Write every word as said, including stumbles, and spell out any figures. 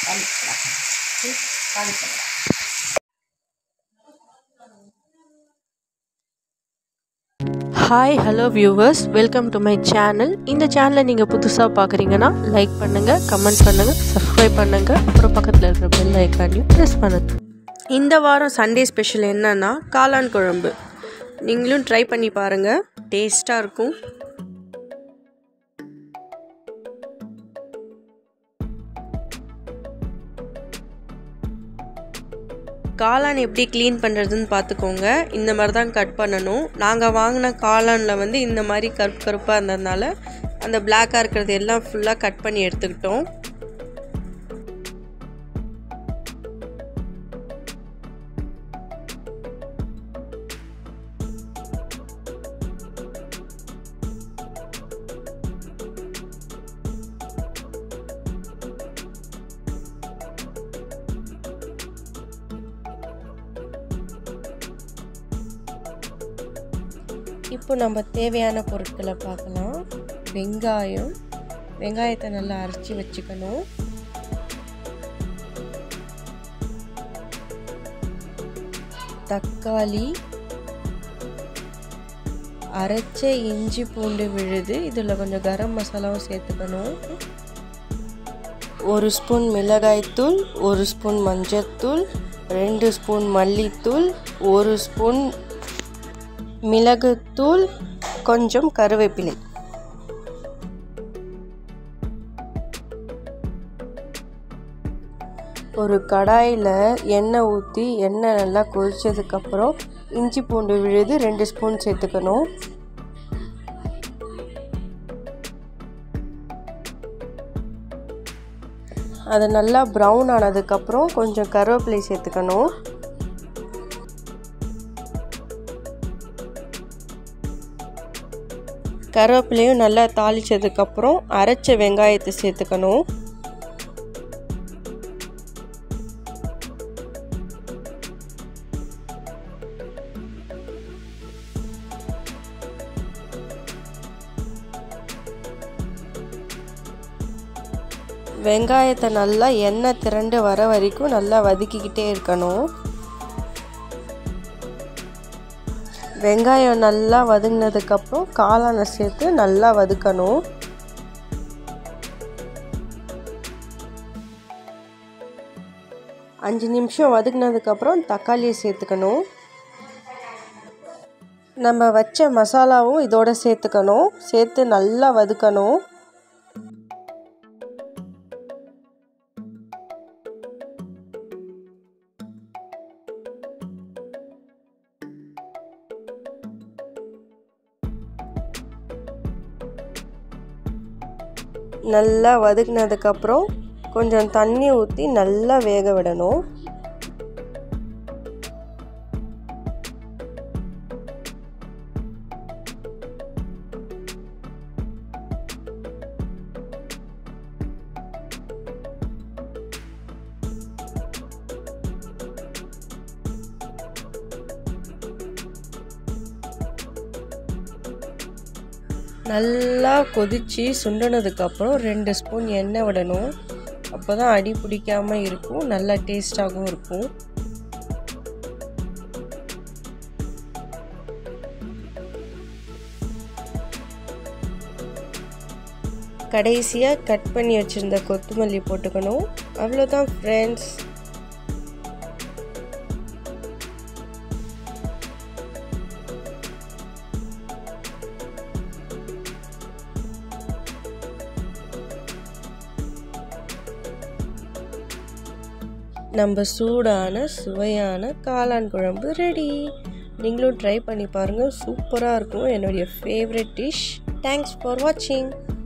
Hi, hello viewers, welcome to my channel. இந்த சேனலை நீங்கள் புதுசாக பார்க்குறீங்கன்னா லைக் பண்ணுங்கள், கமெண்ட் பண்ணுங்கள், சப்ஸ்கிரைப் பண்ணுங்கள், அப்புறம் பக்கத்தில் இருக்கிற பெல் ஐக்கானையும் ப்ரெஸ் பண்ணுங்கள். இந்த வாரம் சண்டே ஸ்பெஷல் என்னன்னா காளான் குழம்பு. நீங்களும் ட்ரை பண்ணி பாருங்கள், டேஸ்ட்டாக இருக்கும். காளான் எப்படி க்ளீன் பண்ணுறதுன்னு பார்த்துக்கோங்க. இந்த மாதிரி தான் கட் பண்ணணும். நாங்கள் வாங்கின காளானில் வந்து இந்த மாதிரி கருப்பு கருப்பாக இருந்ததுனால அந்த பிளாக்காக இருக்கிறது எல்லாம் ஃபுல்லாக கட் பண்ணி எடுத்துக்கிட்டோம். இப்போ நம்ம தேவையான பொருட்களை பார்க்கலாம். வெங்காயம், வெங்காயத்தை நல்லா அரைச்சி வச்சுக்கணும். தக்காளி, அரைச்ச இஞ்சி பூண்டு விழுது, இதில் கொஞ்சம் கரம் மசாலாவும் சேர்த்துக்கணும். ஒரு ஸ்பூன் மிளகாய்த்தூள், ஒரு ஸ்பூன் மஞ்சத்தூள், ரெண்டு ஸ்பூன் மல்லித்தூள், ஒரு ஸ்பூன் மிளகுத்தூள், கொஞ்சம் கருவேப்பிலை. ஒரு கடாயில் எண்ணெய் ஊற்றி எண்ணெய் நல்லா கொதிச்சதுக்கப்புறம் இஞ்சி பூண்டு விழுது ரெண்டு ஸ்பூன் சேர்த்துக்கணும். அது நல்லா ப்ரௌன் ஆனதுக்கப்புறம் கொஞ்சம் கருவேப்பிலை சேர்த்துக்கணும். கருவேப்பிலையும் நல்லா தாளிச்சதுக்கப்புறம் அரைச்ச வெங்காயத்தை சேர்த்துக்கணும். வெங்காயத்தை நல்லா எண்ணெய் திரண்டு வர வரைக்கும் நல்லா வதக்கிக்கிட்டே இருக்கணும். வெங்காயம் நல்லா வதங்கினதுக்கப்புறம் காளானை சேர்த்து நல்லா வதக்கணும். அஞ்சு நிமிஷம் வதக்கினதுக்கப்புறம் தக்காளியை சேர்த்துக்கணும். நம்ம வச்ச மசாலாவும் இதோட சேர்த்துக்கணும். சேர்த்து நல்லா வதக்கணும். நல்லா வதக்கினதுக்கப்புறம் கொஞ்சம் தண்ணி ஊற்றி நல்லா வேக விடணும். நல்லா கொதித்து சுண்டினதுக்கப்புறம் ரெண்டு ஸ்பூன் எண்ணெய் விடணும். அப்போ தான் அடி பிடிக்காமல் இருக்கும், நல்லா டேஸ்டாகவும் இருக்கும். கடைசியாக கட் பண்ணி வச்சுருந்த கொத்தமல்லி போட்டுக்கணும். அவ்வளோதான் ஃப்ரெண்ட்ஸ். நம்ம சூடான சுவையான காளான் குழம்பு ரெடி. நீங்களும் ட்ரை பண்ணி பாருங்கள், சூப்பராக இருக்கும். என்னுடைய ஃபேவரட் டிஷ். தேங்க்ஸ் ஃபார் வாட்சிங்.